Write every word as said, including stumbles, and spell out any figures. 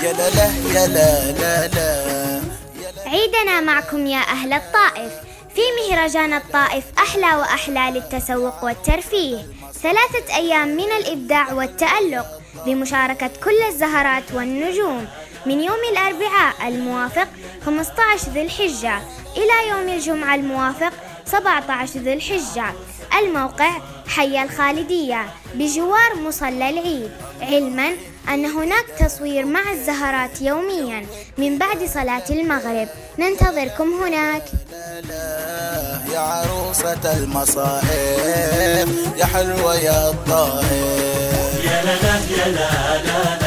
يا لا لا يا لا لا لا. عيدنا معكم يا أهل الطائف في مهرجان الطائف أحلى وأحلى للتسوق والترفيه، ثلاثة أيام من الإبداع والتألق بمشاركة كل الزهرات والنجوم من يوم الأربعاء الموافق خمسة عشر ذي الحجة إلى يوم الجمعة الموافق سبعة عشر ذي الحجة. الموقع حي الخالدية بجوار مصلى العيد، علما أن هناك تصوير مع الزهرات يوميا من بعد صلاة المغرب. ننتظركم هناك. يا عروسة المصائب يا حلوة يا الطائف. يا لا لا يا لا لا.